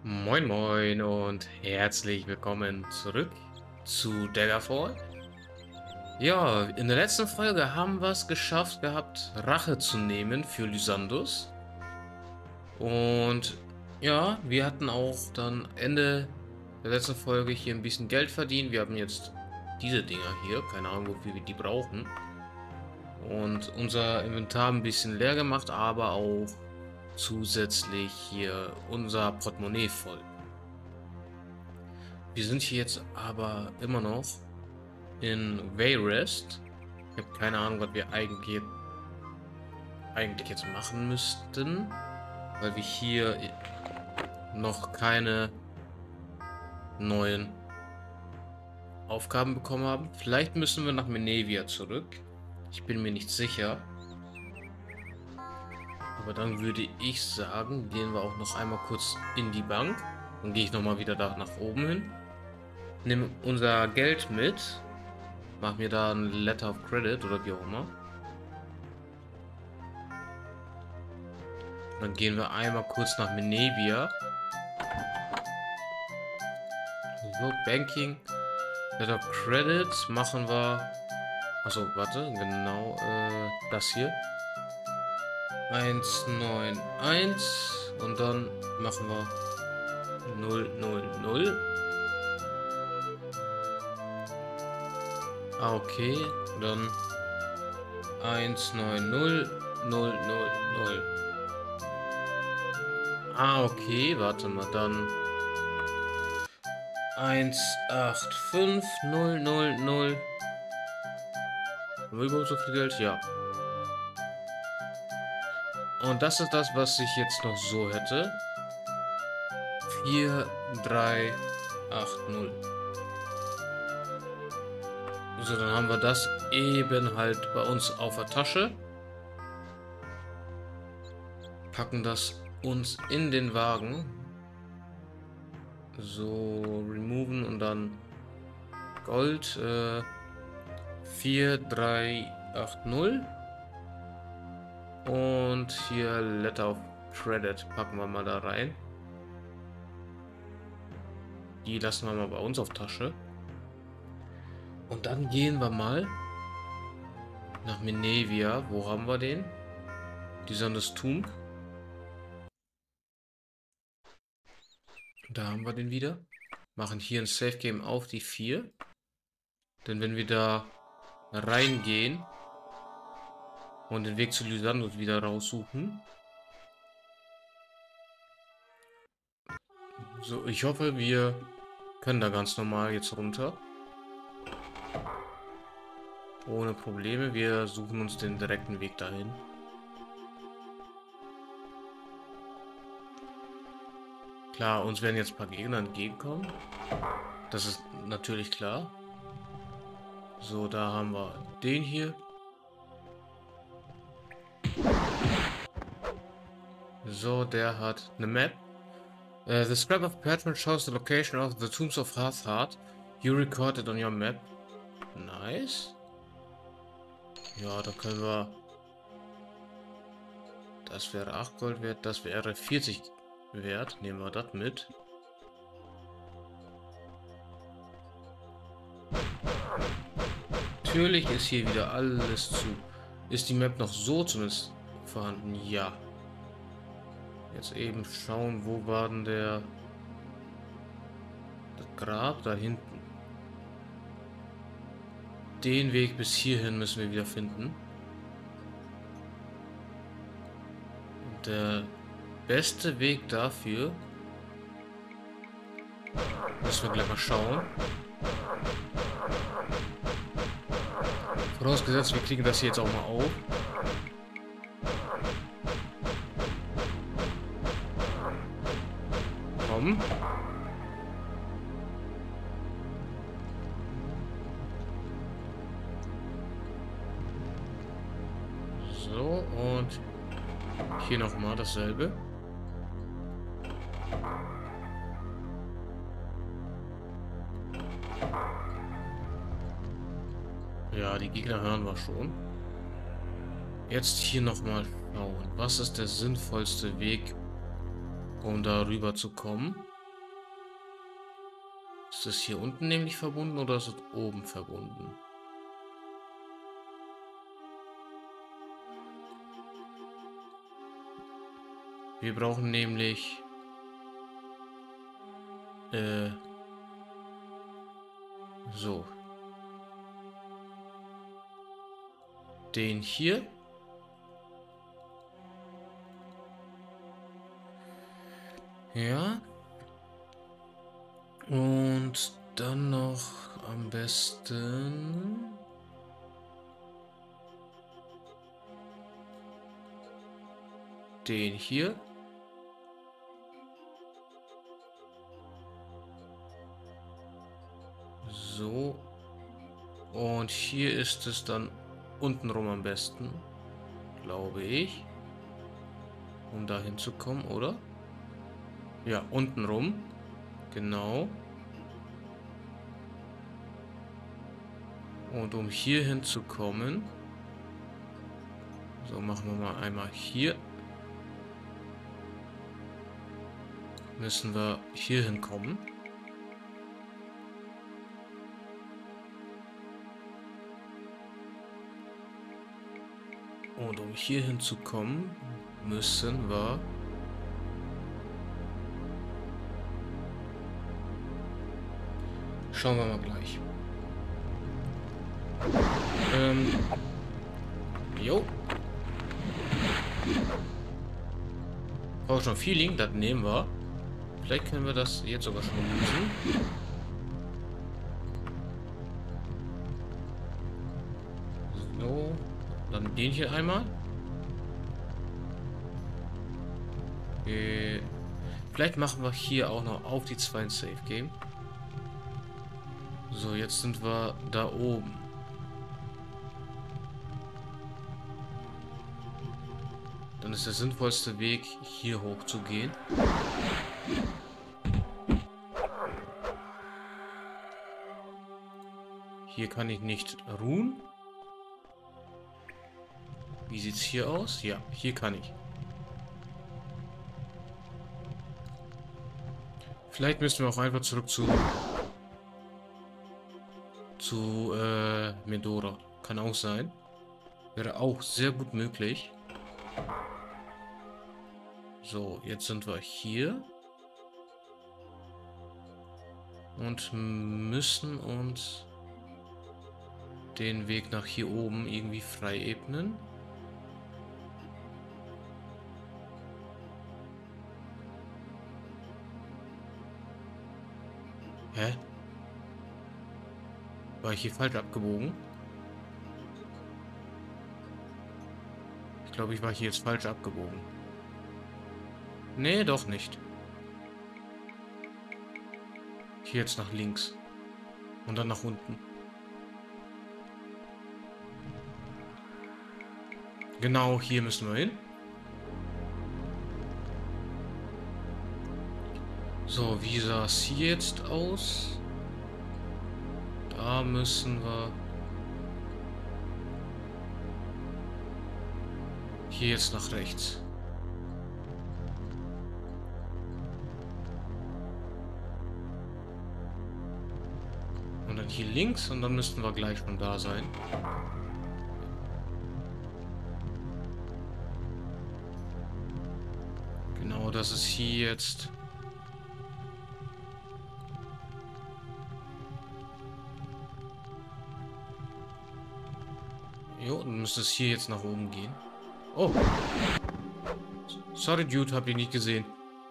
Moin Moin und herzlich willkommen zurück zu Daggerfall. Ja, in der letzten Folge haben wir es geschafft gehabt, Rache zu nehmen für Lysandus. Und ja, wir hatten auch dann Ende der letzten Folge hier ein bisschen Geld verdient. Wir haben jetzt diese Dinger hier, keine Ahnung, wofür wir die brauchen. Und unser Inventar ein bisschen leer gemacht, aber auch zusätzlich hier unser Portemonnaie voll. Wir sind hier jetzt aber immer noch in Wayrest. Ich habe keine Ahnung, was wir eigentlich jetzt machen müssten, weil wir hier noch keine neuen Aufgaben bekommen haben. Vielleicht müssen wir nach Menevia zurück. Ich bin mir nicht sicher. Aber dann würde ich sagen, gehen wir auch noch einmal kurz in die Bank. Dann gehe ich nochmal wieder da nach oben hin. Nimm unser Geld mit. Mach mir da ein Letter of Credit oder wie auch immer. Dann gehen wir einmal kurz nach Menevia. So, Banking. Letter of Credit machen wir. Achso, warte, genau das hier. 191 und dann machen wir 000. Ah, okay, dann 190 000. Ah, okay, warte mal, dann 185 000. Haben wir überhaupt so viel Geld? Ja. Und das ist das, was ich jetzt noch so hätte. 4380. So, dann haben wir das eben halt bei uns auf der Tasche. Packen das uns in den Wagen. So, removen und dann Gold 4380. Und hier Letter of Credit packen wir mal da rein. Die lassen wir mal bei uns auf Tasche. Und dann gehen wir mal nach Menevia. Wo haben wir den? Dieses Tomb. Da haben wir den wieder. Machen hier ein Safe Game auf die 4. Denn wenn wir da reingehen und den Weg zu Lysandus wieder raussuchen. So, ich hoffe, wir können da ganz normal jetzt runter. Ohne Probleme. Wir suchen uns den direkten Weg dahin. Klar, uns werden jetzt ein paar Gegner entgegenkommen. Das ist natürlich klar. So, da haben wir den hier. So, der hat eine Map. The scrap of parchment shows the location of the tombs of Hearthheart. You recorded on your map. Nice. Ja, da können wir... Das wäre 8 Gold wert, das wäre 40 wert. Nehmen wir das mit. Natürlich ist hier wieder alles zu. Ist die Map noch so zumindest vorhanden? Ja. Jetzt eben schauen, wo war denn das Grab? Da hinten. Den Weg bis hierhin müssen wir wieder finden. Und der beste Weg dafür müssen wir gleich mal schauen. Vorausgesetzt, wir kriegen das hier jetzt auch mal auf. Komm. So, und hier nochmal dasselbe. Ja, die Gegner hören wir schon. Jetzt hier nochmal schauen. Was ist der sinnvollste Weg, um da rüber zu kommen? Ist das hier unten nämlich verbunden oder ist es oben verbunden? Wir brauchen nämlich so den hier. Ja. Und dann noch am besten den hier. So. Und hier ist es dann untenrum am besten, glaube ich. Um da hinzukommen, oder? Ja, untenrum. Genau. Und um hier hinzukommen, so machen wir mal einmal hier. Müssen wir hier hinkommen. Und um hier hinzukommen, müssen wir schauen wir mal gleich. Jo. Brauche schon Feeling, das nehmen wir. Vielleicht können wir das jetzt sogar schon lösen. So. Dann den hier einmal. Vielleicht machen wir hier auch noch auf die 2 ein Safe Game. So, jetzt sind wir da oben. Dann ist der sinnvollste Weg, hier hoch zu gehen. Hier kann ich nicht ruhen. Wie sieht's hier aus? Ja, hier kann ich. Vielleicht müssen wir auch einfach zurück zu Medora. Kann auch sein. Wäre auch sehr gut möglich. So, jetzt sind wir hier. Und müssen uns den Weg nach hier oben irgendwie frei ebnen. Hä? War ich hier falsch abgebogen? Ich glaube, ich war hier jetzt falsch abgebogen. Nee, doch nicht. Hier jetzt nach links. Und dann nach unten. Genau, hier müssen wir hin. So, wie sah es hier jetzt aus? Da müssen wir hier jetzt nach rechts. Und dann hier links und dann müssten wir gleich schon da sein. Genau, das ist hier jetzt. Jo, dann müsste es hier jetzt nach oben gehen. Oh. Sorry, Dude, hab ich nicht gesehen.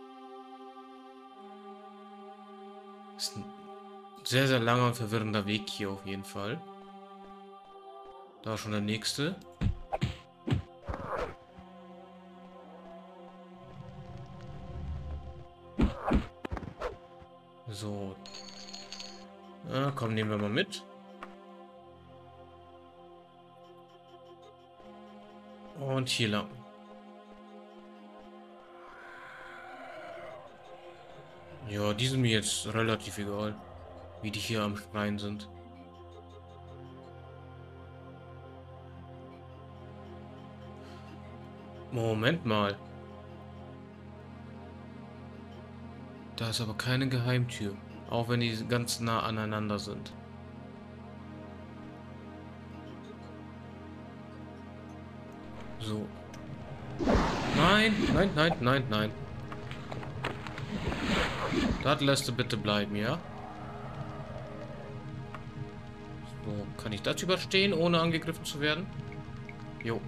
Ist ein sehr, sehr langer und verwirrender Weg hier auf jeden Fall. Da schon der nächste. So. Ja, komm, nehmen wir mal mit. Und hier lang. Ja, die sind mir jetzt relativ egal, wie die hier am Schreien sind. Moment mal. Da ist aber keine Geheimtür. Auch wenn die ganz nah aneinander sind. So. Nein, nein, nein, nein, nein. Das lässt du bitte bleiben, ja? So, kann ich das überstehen, ohne angegriffen zu werden? Jo.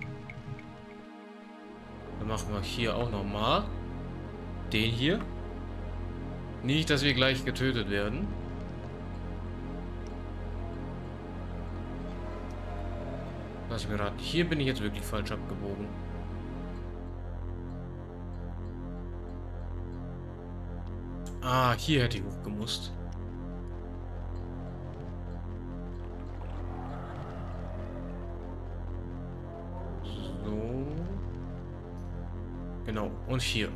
Dann machen wir hier auch nochmal. Den hier. Nicht, dass wir gleich getötet werden. Lass mich raten. Hier bin ich jetzt wirklich falsch abgebogen. Ah, hier hätte ich hochgemusst. So. Genau. Und hier.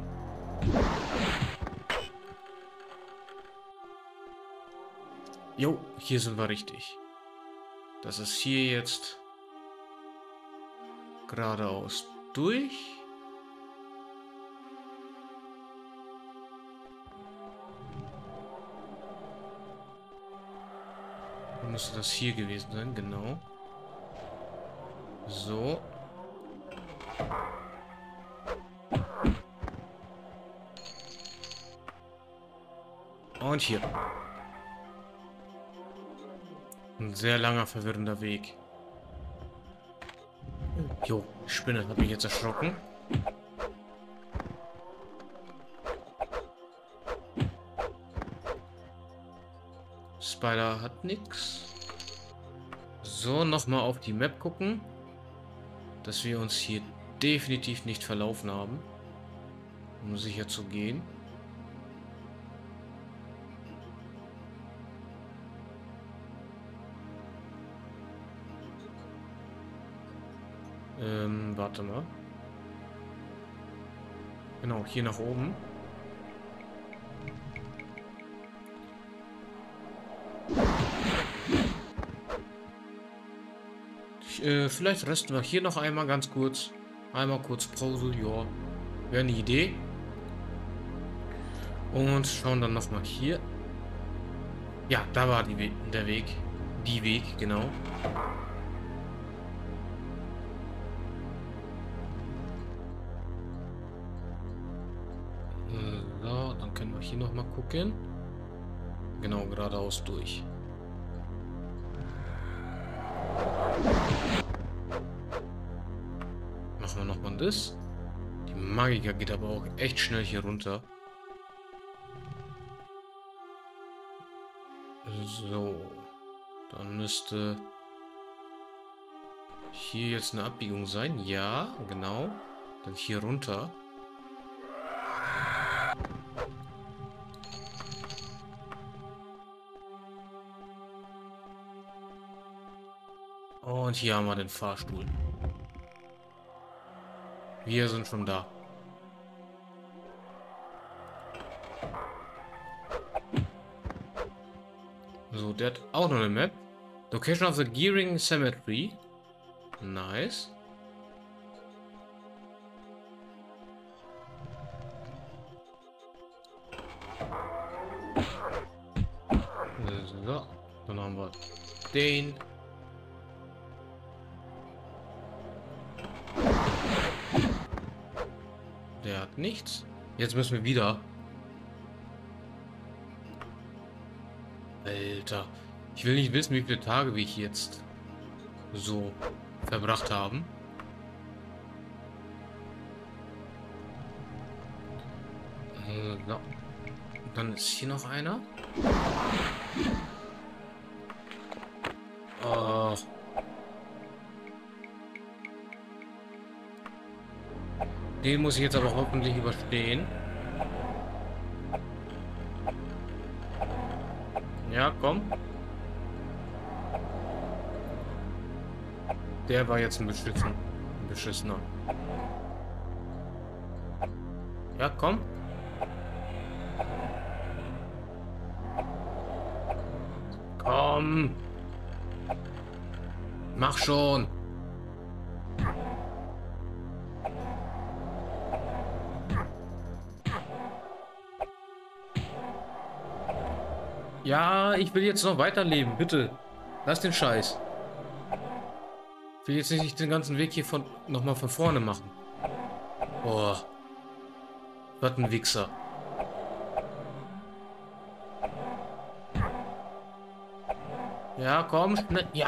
Jo, hier sind wir richtig. Das ist hier jetzt geradeaus durch. Müsste das hier gewesen sein, genau. So. Und hier. Ein sehr langer, verwirrender Weg. Jo, Spinne hat mich jetzt erschrocken. Spider hat nichts. So, nochmal auf die Map gucken. Dass wir uns hier definitiv nicht verlaufen haben. Um sicher zu gehen. Warte mal. Genau, hier nach oben. Vielleicht resten wir hier noch einmal ganz kurz. Einmal kurz Pause, ja. Wäre eine Idee. Und schauen dann nochmal hier. Ja, da war der Weg. Die Weg, genau. So, dann können wir hier nochmal gucken. Genau, geradeaus durch. Machen wir nochmal das. Die Magiker geht aber auch echt schnell hier runter. So. Dann müsste hier jetzt eine Abbiegung sein. Ja, genau. Dann hier runter. Und hier haben wir den Fahrstuhl. Wir sind schon da. So, der hat auch noch eine Map. Location of the Gearing Cemetery. Nice. So, dann haben wir den. Der hat nichts. Jetzt müssen wir wieder. Alter. Ich will nicht wissen, wie viele Tage wir hier jetzt so verbracht haben. So. Dann ist hier noch einer. Oh. Den muss ich jetzt aber hoffentlich überstehen. Ja, komm. Der war jetzt ein beschissener. Ja, komm. Komm. Mach schon. Ja, ich will jetzt noch weiterleben, bitte. Lass den Scheiß. Ich will jetzt nicht den ganzen Weg hier von nochmal von vorne machen. Boah, was ein Wichser. Ja, komm, schnell. Ja.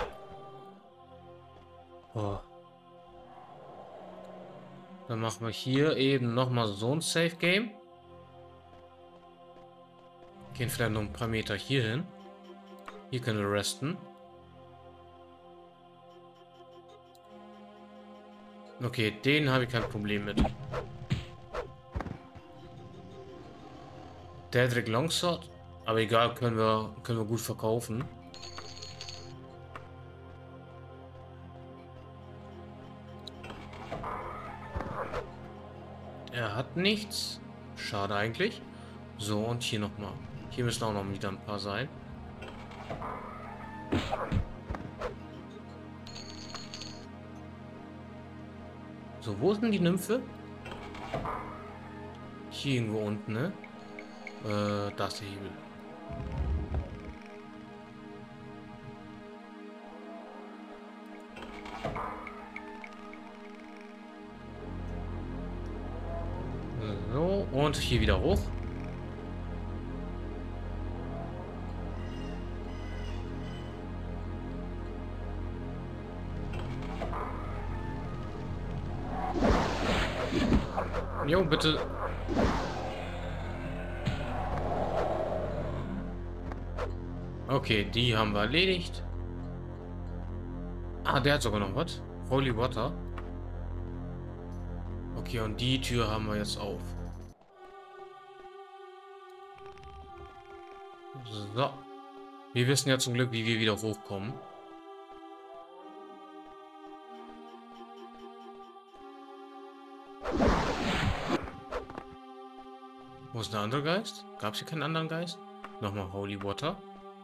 Boah. Dann machen wir hier eben nochmal so ein Safe Game. Gehen vielleicht noch ein paar Meter hier hin. Hier können wir resten. Okay, den habe ich kein Problem mit. Dedrick Longsword. Aber egal, können wir gut verkaufen. Er hat nichts. Schade eigentlich. So, und hier nochmal. Hier müssen auch noch wieder ein paar sein. So, wo ist denn die Nymphe? Hier irgendwo unten, ne? Da ist der Hebel. So, und hier wieder hoch. Jo, bitte. Okay, die haben wir erledigt. Ah, der hat sogar noch was. Holy Water. Okay, und die Tür haben wir jetzt auf. So. Wir wissen ja zum Glück, wie wir wieder hochkommen. Wo ist der andere Geist? Gab es hier keinen anderen Geist? Nochmal Holy Water.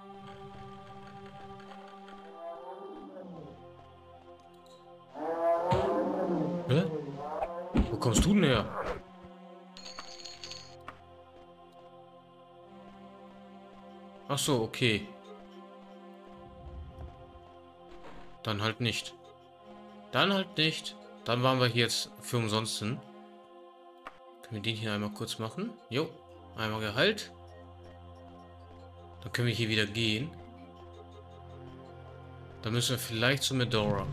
Hä? Wo kommst du denn her? Ach so, okay. Dann halt nicht. Dann halt nicht. Dann waren wir hier jetzt für umsonst hin. Können wir den hier einmal kurz machen? Jo. Einmal Gehalt. Dann können wir hier wieder gehen. Dann müssen wir vielleicht zu Medora.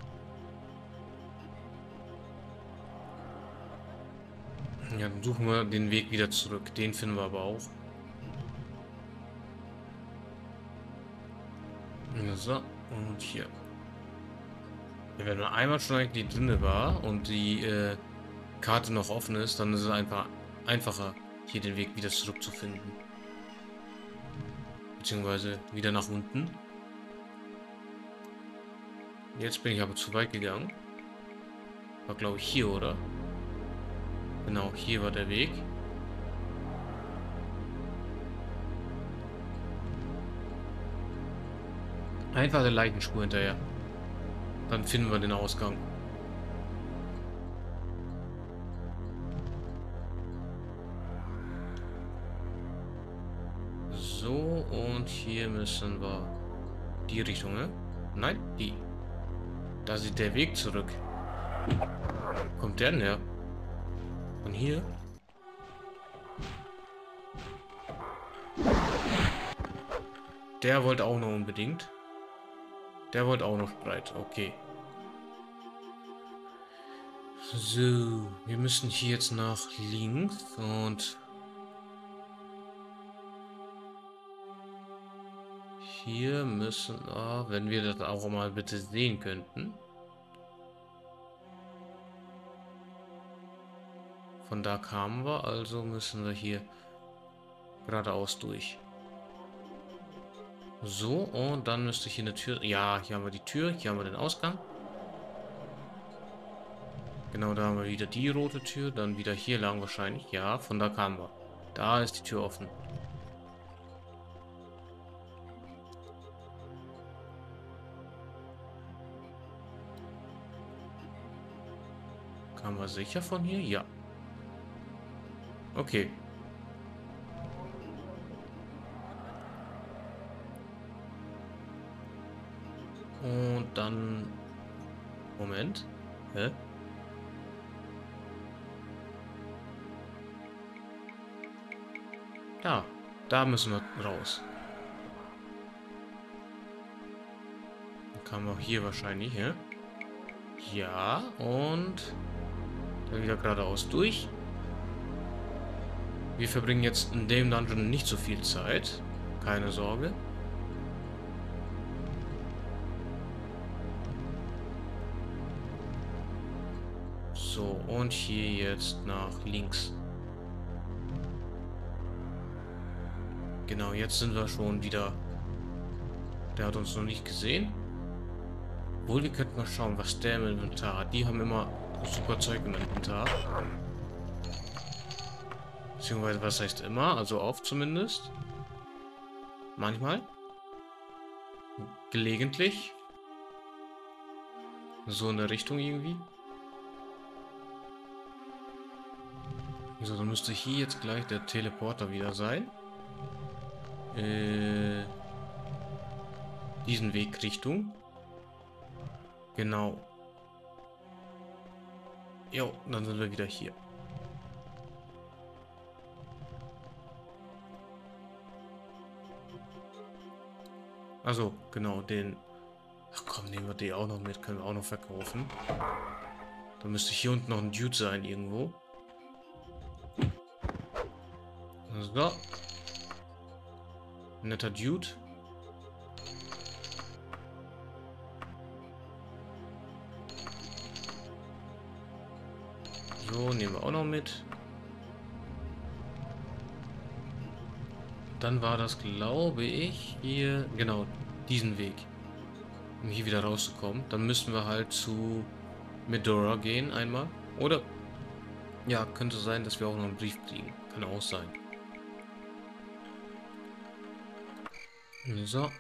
Ja, dann suchen wir den Weg wieder zurück. Den finden wir aber auch. Ja, so. Und hier. Ja, wenn man einmal schon eigentlich drinne war und die Karte noch offen ist, dann ist es einfach einfacher, hier den Weg wieder zurückzufinden. Beziehungsweise wieder nach unten. Jetzt bin ich aber zu weit gegangen. War glaube ich hier, oder? Genau, hier war der Weg. Einfach der Leichenspur hinterher. Dann finden wir den Ausgang. So, und hier müssen wir die Richtung, ne? Nein, die. Da sieht der Weg zurück. Kommt der denn her? Von hier? Der wollte auch noch unbedingt. Der wollte auch noch Spreit. Okay. So, wir müssen hier jetzt nach links und hier müssen, wenn wir das auch mal bitte sehen könnten. Von da kamen wir, also müssen wir hier geradeaus durch. So, und dann müsste hier eine Tür. Ja, hier haben wir die Tür, hier haben wir den Ausgang. Genau, da haben wir wieder die rote Tür, dann wieder hier lang wahrscheinlich. Ja, von da kamen wir. Da ist die Tür offen. Kamen wir sicher von hier? Ja. Okay. Und dann... Moment. Hä? Da müssen wir raus. Dann kann man auch hier wahrscheinlich, hä? Ja, und dann wieder geradeaus durch. Wir verbringen jetzt in dem Dungeon nicht so viel Zeit. Keine Sorge. So, und hier jetzt nach links. Genau, jetzt sind wir schon wieder... Der hat uns noch nicht gesehen. Obwohl, wir könnten mal schauen, was der im Inventar hat. Die haben immer super Zeug im Inventar. Beziehungsweise, was heißt immer? Also oft zumindest. Manchmal. Gelegentlich. So in der Richtung irgendwie. So, dann müsste hier jetzt gleich der Teleporter wieder sein. Diesen Weg Richtung. Genau. Jo, dann sind wir wieder hier. Also, genau, den... Ach komm, nehmen wir den auch noch mit. Können wir auch noch verkaufen. Dann müsste hier unten noch ein Dude sein irgendwo. So. Netter Dude. So, nehmen wir auch noch mit. Dann war das, glaube ich, hier, genau, diesen Weg. Um hier wieder rauszukommen. Dann müssten wir halt zu Medora gehen einmal. Oder, ja, könnte sein, dass wir auch noch einen Brief kriegen. Kann auch sein. So.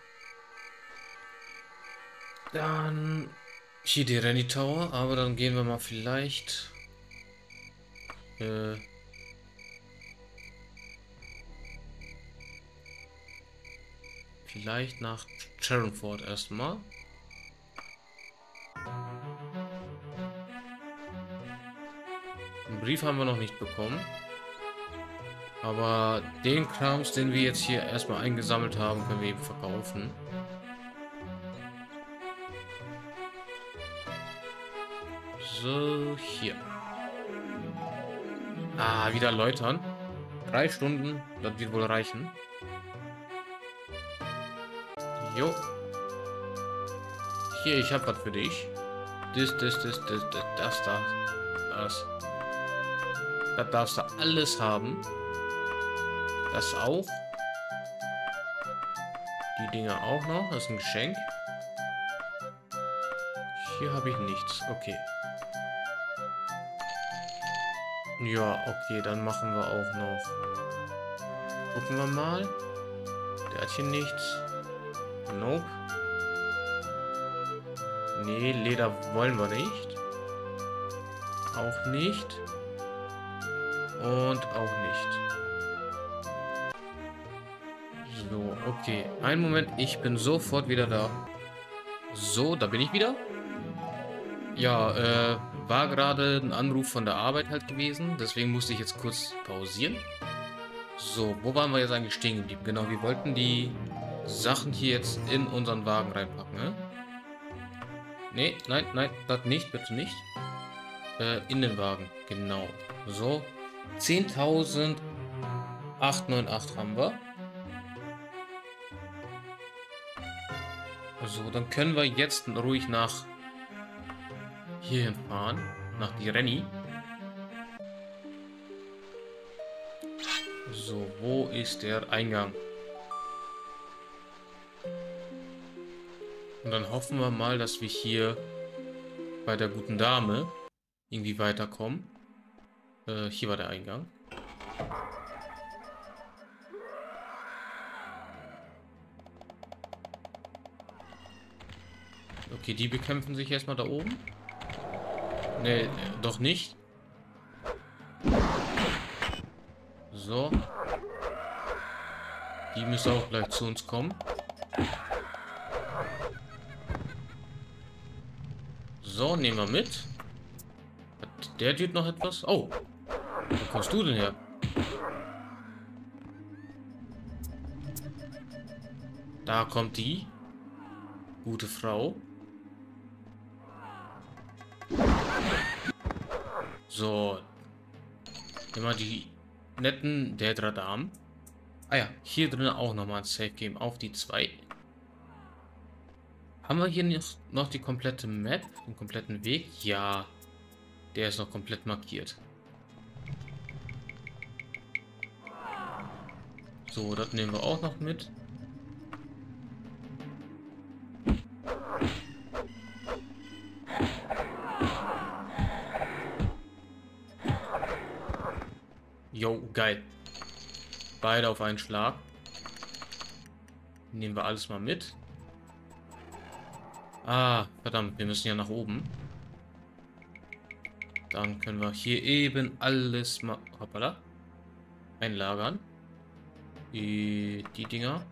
Dann hier die Rennie Tower, aber dann gehen wir mal vielleicht nach Charonford erstmal. Einen Brief haben wir noch nicht bekommen. Aber den Krams, den wir jetzt hier erstmal eingesammelt haben, können wir eben verkaufen. So, hier. Ah, wieder läutern. 3 Stunden, das wird wohl reichen. Jo. Hier, ich hab was für dich. Das da. Das darfst du alles haben. Das auch. Die Dinger auch noch. Das ist ein Geschenk. Hier habe ich nichts. Okay. Ja, okay, dann machen wir auch noch. Gucken wir mal. Der hat hier nichts. Nope. Nee, Leder wollen wir nicht. Auch nicht. Und auch nicht. So, okay. Einen Moment, ich bin sofort wieder da. So, da bin ich wieder. Ja, war gerade ein Anruf von der Arbeit halt gewesen. Deswegen musste ich jetzt kurz pausieren. So, wo waren wir jetzt eigentlich stehen geblieben? Genau, wir wollten die Sachen hier jetzt in unseren Wagen reinpacken, ne? Nee, nein, nein, das nicht, bitte nicht. In den Wagen, genau. So, 10.898 haben wir. So, dann können wir jetzt ruhig nach hierhin fahren, nach die Rennie. So, wo ist der Eingang? Und dann hoffen wir mal, dass wir hier bei der guten Dame irgendwie weiterkommen. Hier war der Eingang. Okay, die bekämpfen sich erstmal da oben. Ne, doch nicht. So. Die müssen auch gleich zu uns kommen. So, nehmen wir mit. Hat der Dude noch etwas? Oh, wo kommst du denn her? Da kommt die gute Frau. So, immer die netten Daedra-Damen. Ah ja, hier drin auch nochmal ein Safe Game auf die 2. Haben wir hier noch die komplette Map, den kompletten Weg? Ja, der ist noch komplett markiert. So, das nehmen wir auch noch mit. Jo, geil. Beide auf einen Schlag. Nehmen wir alles mal mit. Ah, verdammt, wir müssen ja nach oben. Dann können wir hier eben alles mal hoppala, einlagern. Die Dinger.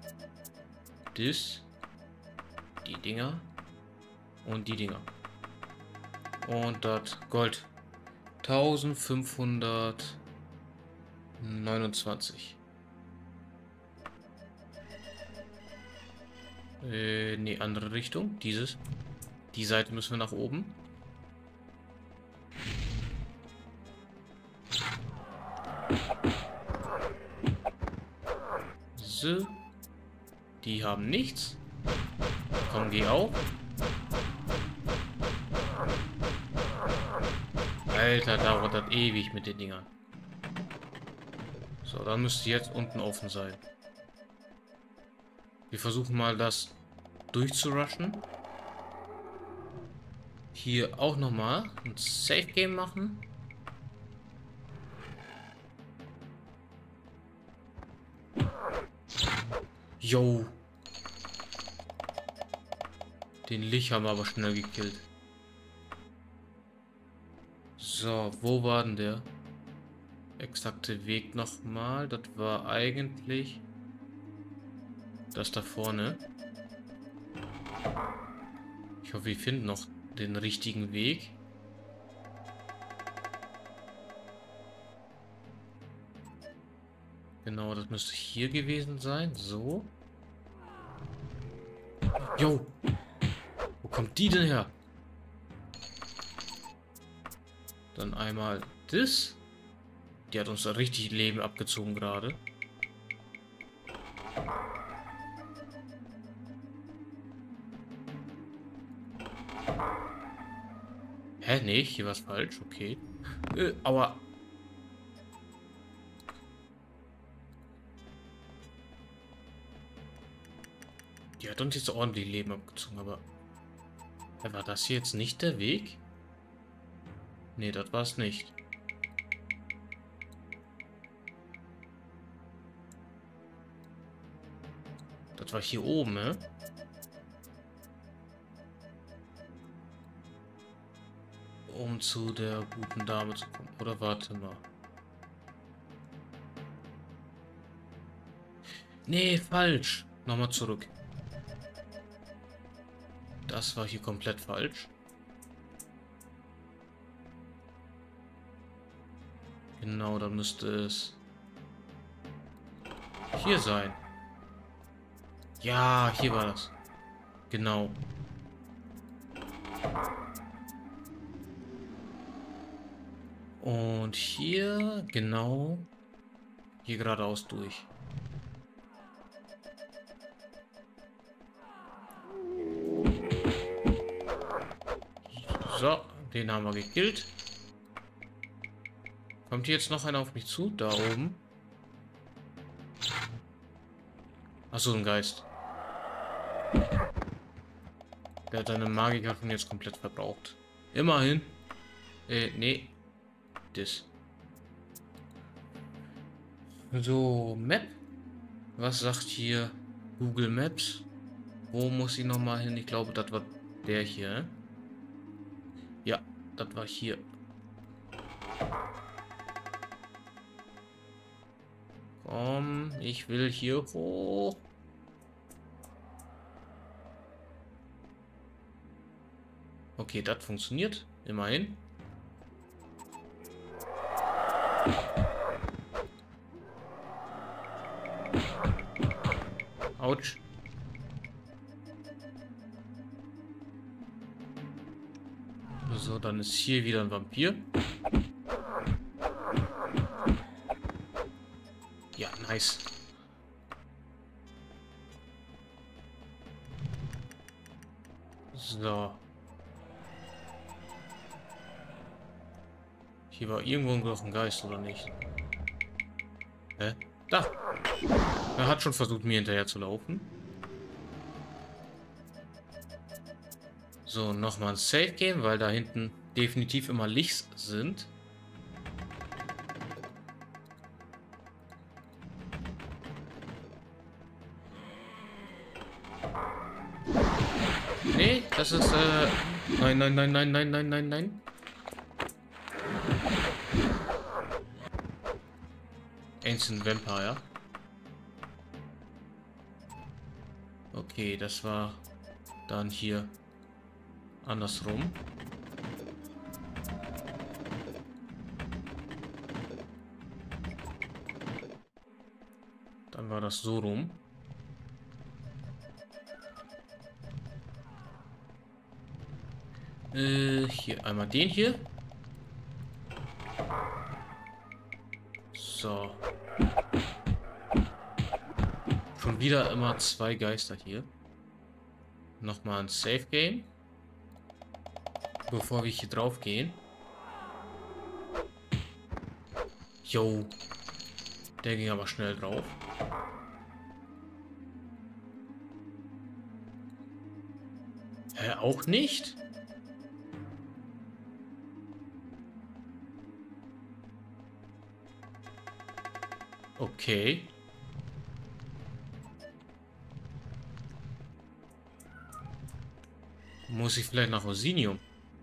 Die Dinger. Und die Dinger. Und das Gold. 1529. Nee, andere Richtung. Die Seite müssen wir nach oben. So. Die haben nichts. Komm, geh auch. Alter, dauert das ewig mit den Dingern. So, dann müsste jetzt unten offen sein. Wir versuchen mal das durchzurushen. Hier auch nochmal ein Safe Game machen. Yo. Den Lich haben wir aber schnell gekillt. So, wo war denn der exakte Weg nochmal? Das war eigentlich das da vorne. Ich hoffe, wir finden noch den richtigen Weg. Genau, das müsste hier gewesen sein. So. Jo. Wo kommt die denn her? Dann einmal das. Die hat uns da richtig Leben abgezogen gerade. Hä? Nee, hier war es falsch. Okay. Aua. Die hat uns jetzt ordentlich Leben abgezogen, aber... War das hier jetzt nicht der Weg? Nee, das war es nicht. Das war hier oben, ne? Um zu der guten Dame zu kommen. Oder warte mal. Nee, falsch. Nochmal zurück. Das war hier komplett falsch. Genau, da müsste es hier sein. Ja, hier war das. Genau. Und hier, genau, hier geradeaus durch. So, den haben wir gekillt. Kommt hier jetzt noch einer auf mich zu? Da oben. Achso, ein Geist. Der hat seine Magikwaffen jetzt komplett verbraucht. Immerhin. Nee. Das. So, Map. Was sagt hier Google Maps? Wo muss ich nochmal hin? Ich glaube, das war der hier. Ja, das war hier. Komm, ich will hier hoch. Okay, das funktioniert. Immerhin. Autsch. So, dann ist hier wieder ein Vampir. Ja, nice. So. Hier war irgendwo noch ein Geist, oder nicht? Hä? Da! Er hat schon versucht, mir hinterher zu laufen. So, nochmal ein Safe Game, weil da hinten definitiv immer Lichts sind. Nee, das ist, nein, nein, nein, nein, nein, nein, nein, nein. Ancient Vampire. Okay, das war dann hier andersrum. Dann war das so rum. Hier einmal den hier. So. Schon wieder immer zwei Geister hier. Nochmal ein Safe Game. Bevor wir hier drauf gehen. Jo. Der ging aber schnell drauf. Hä, auch nicht? Okay. Muss ich vielleicht nach Osinium?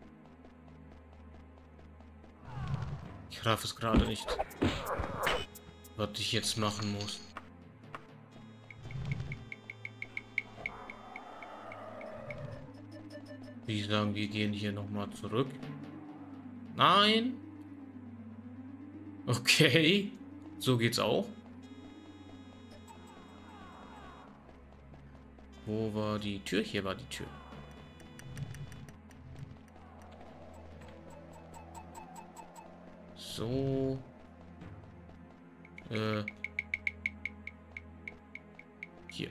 Ich raff es gerade nicht, was ich jetzt machen muss. Wie sagen, wir gehen hier nochmal zurück. Nein. Okay. So geht's auch. Wo war die Tür? Hier war die Tür. So. Hier.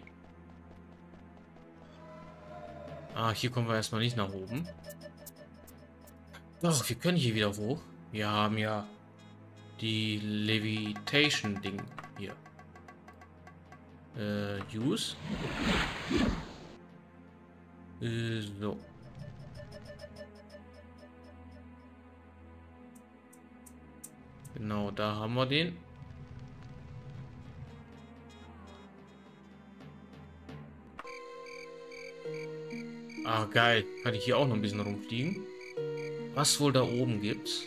Ah, hier kommen wir erstmal nicht nach oben. Doch, wir können hier wieder hoch. Wir haben ja die Levitation-Ding hier. Use. So. Genau, da haben wir den. Ah, geil. Kann ich hier auch noch ein bisschen rumfliegen. Was wohl da oben gibt's?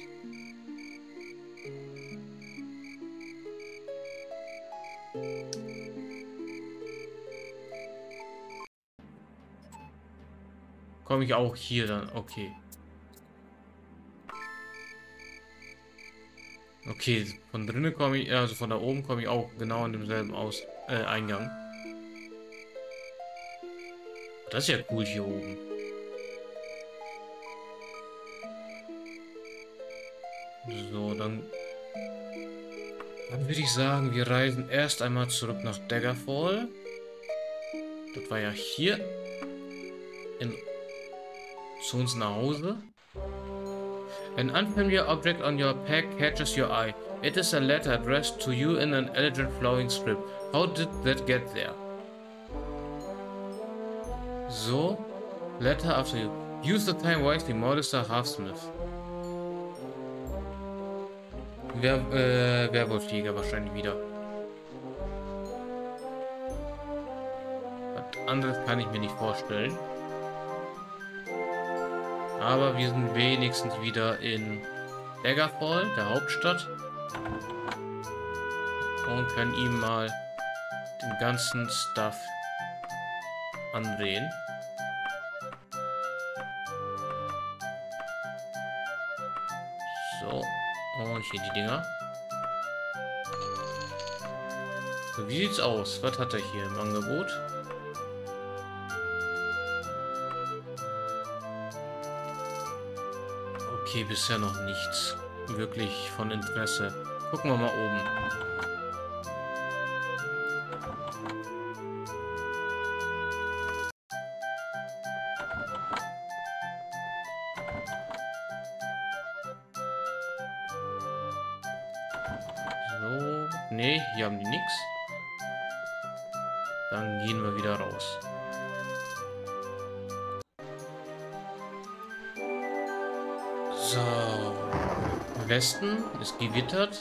Komme ich auch hier dann? Okay. Okay, von drinnen komme ich, also von da oben komme ich auch genau in demselben Eingang. Das ist ja cool hier oben. So, dann würde ich sagen, wir reisen erst einmal zurück nach Daggerfall. Das war ja hier zu uns nach Hause. An unfamiliar object on your pack catches your eye. It is a letter addressed to you in an elegant flowing script. How did that get there? So, letter after you. Use the time wisely, Mortimer Halfsmith. Werwolfjäger wahrscheinlich wieder. Was anderes kann ich mir nicht vorstellen. Aber wir sind wenigstens wieder in Daggerfall, der Hauptstadt. Und können ihm mal den ganzen Stuff andrehen. So. Und hier die Dinger. So, wie sieht's aus? Was hat er hier im Angebot? Okay, bisher noch nichts wirklich von Interesse. Gucken wir mal oben. So, nee, hier haben die nichts. Dann gehen wir wieder raus. So, Westen ist gewittert.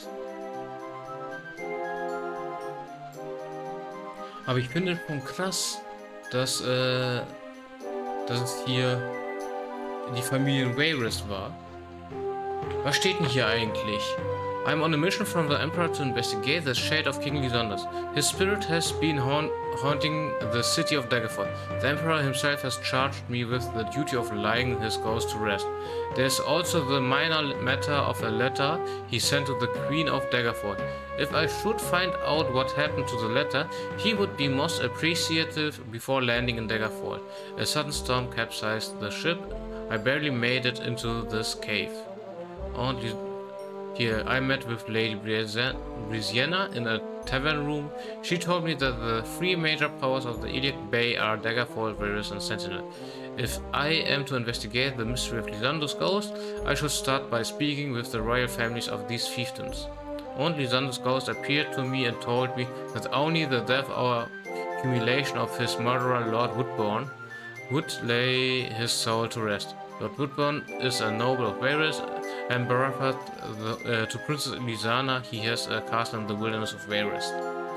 Aber ich finde schon krass, dass es hier die Familie Wayrest war. Was steht denn hier eigentlich? I'm on a mission from the Emperor to investigate the shade of King Lysandus. His spirit has been haunting the city of Daggerfall. The Emperor himself has charged me with the duty of laying his ghost to rest. There is also the minor matter of a letter he sent to the Queen of Daggerfall. If I should find out what happened to the letter, he would be most appreciative before landing in Daggerfall. A sudden storm capsized the ship. I barely made it into this cave. Only here, I met with Lady Briziana in a tavern room. She told me that the three major powers of the Iliac Bay are Daggerfall, Varus, and Sentinel. If I am to investigate the mystery of Lysandus' ghost, I should start by speaking with the royal families of these fiefdoms. And Lysandus' ghost appeared to me and told me that only the death or humiliation of his murderer, Lord Woodbourne, would lay his soul to rest. Lord Woodbourne is a noble of Varus, and brother to Princess Lysana, he has a castle in the wilderness of Varus.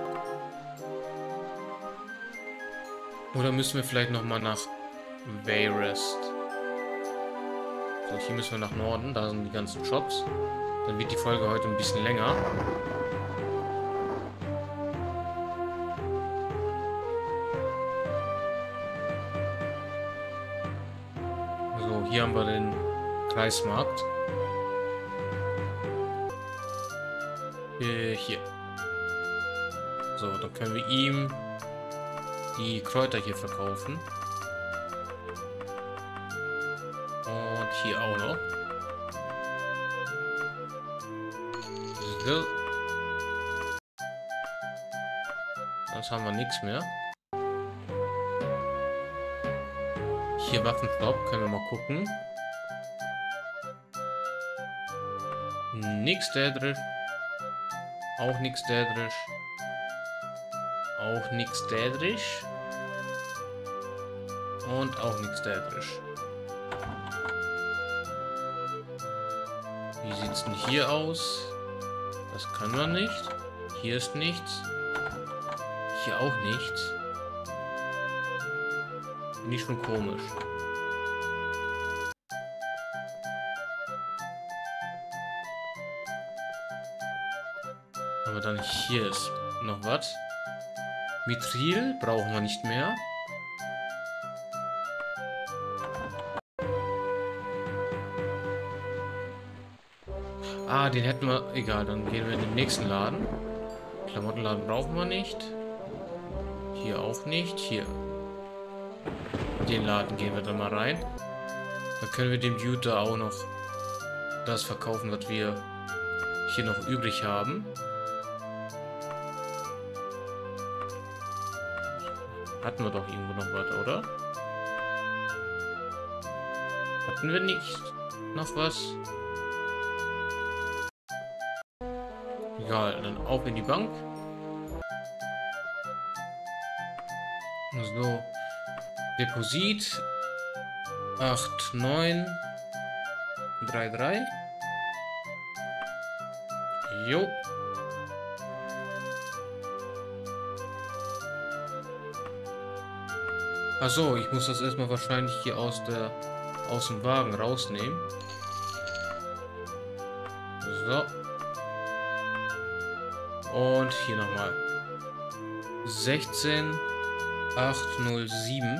Oder müssen wir vielleicht nochmal nach Varus? So, hier müssen wir nach Norden, da sind die ganzen Shops. Dann wird die Folge heute ein bisschen länger. So, hier haben wir den Kreismarkt. Hier. So, dann können wir ihm die Kräuter hier verkaufen. Und hier auch noch. So. Sonst haben wir nichts mehr. Hier Waffenshop, können wir mal gucken. Nix Dädrisch. Auch nix Dädrisch. Auch nix Dädrisch. Und auch nix Dädrisch. Wie sieht es denn hier aus? Das können wir nicht. Hier ist nichts. Hier auch nichts. Finde ich schon komisch. Aber dann hier ist noch was. Mithril brauchen wir nicht mehr. Ah, den hätten wir... Egal, dann gehen wir in den nächsten Laden. Klamottenladen brauchen wir nicht. Hier auch nicht. Hier. In den Laden gehen wir dann mal rein. Dann können wir dem Dude da auch noch das verkaufen, was wir hier noch übrig haben. Hatten wir doch irgendwo noch was, oder? Hatten wir nicht noch was? Egal, dann auf in die Bank. So. Deposit 8933. Jo. Achso, ich muss das erstmal wahrscheinlich hier aus dem Wagen rausnehmen. So. Und hier nochmal. 16807.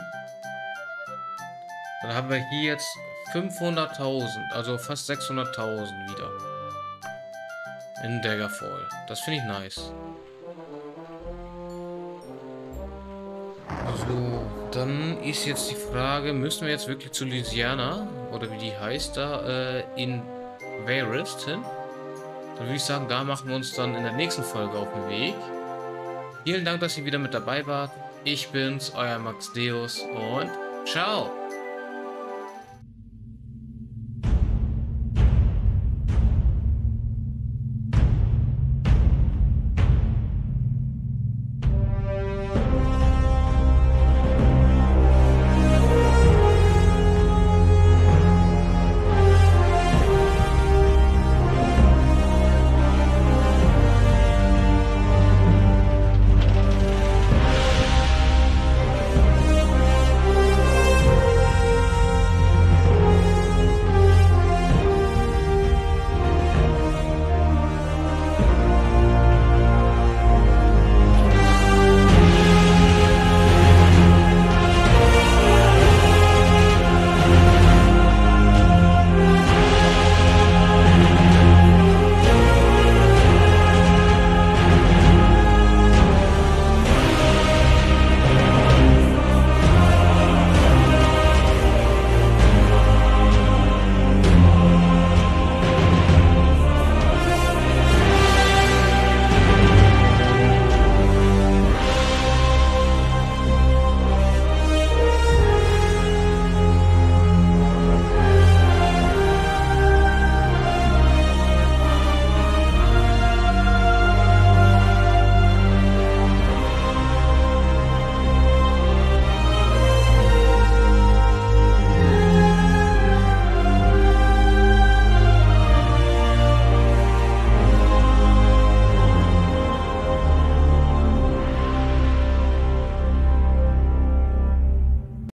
Dann haben wir hier jetzt 500.000, also fast 600.000 wieder. In Daggerfall. Das finde ich nice. So, dann ist jetzt die Frage, müssen wir jetzt wirklich zu Lysiana, oder wie die heißt da, in Varys hin? Dann würde ich sagen, da machen wir uns dann in der nächsten Folge auf den Weg. Vielen Dank, dass ihr wieder mit dabei wart. Ich bin's, euer Max Deus und ciao!